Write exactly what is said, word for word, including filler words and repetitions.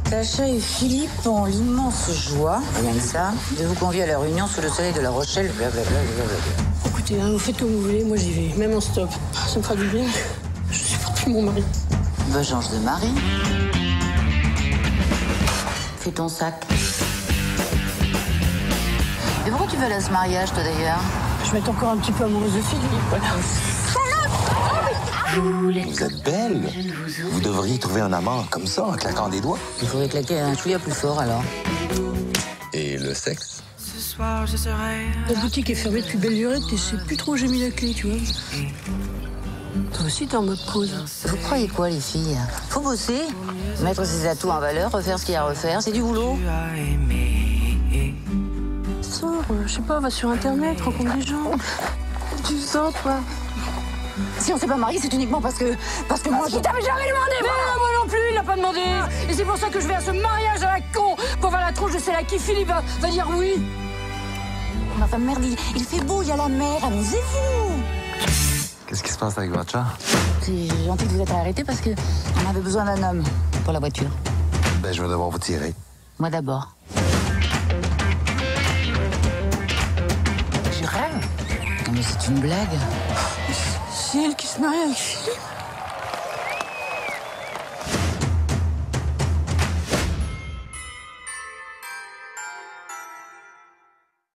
Sacha et Philippe ont l'immense joie, rien que ça, de vous convier à la réunion sous le soleil de La Rochelle, blablabla. Écoutez, hein, vous faites comme vous voulez, moi j'y vais, même en stop. Ça me fera du bien. Je supporte plus mon mari. Bah, change de mari. Fais ton sac. Et pourquoi tu vas aller à ce mariage, toi, d'ailleurs? Je vais être encore un petit peu amoureuse de Philippe, voilà. Vous êtes belle. Vous devriez trouver un amant comme ça, en claquant des doigts. Il faudrait claquer un chouïa plus fort, alors. Et le sexe? La boutique est fermée depuis belle lurette et je sais plus trop où j'ai mis la clé, tu vois. Toi aussi, t'es en mode pause. Vous croyez quoi, les filles? Faut bosser, mettre ses atouts en valeur, refaire ce qu'il y a à refaire, c'est du boulot. Sors, euh, je sais pas, va sur Internet, rencontre des gens. Tu sors, toi. Si on s'est pas marié, c'est uniquement parce que... Parce que moi, je t'avais jamais demandé, Mais non, moi non plus, il l'a pas demandé. Et c'est pour ça que je vais à ce mariage à la con. Pour voir la tronche de celle à qui Philippe va, va dire oui. Ma femme, merde, il, il fait beau, il y a la mer, amusez-vous. Qu'est-ce qui se passe avec votre chat? C'est gentil de vous être arrêté parce que on avait besoin d'un homme pour la voiture. Ben, je vais devoir vous tirer. Moi d'abord. Tu rêves? Non mais c'est une blague. C'est elle qui se marie avec Philippe.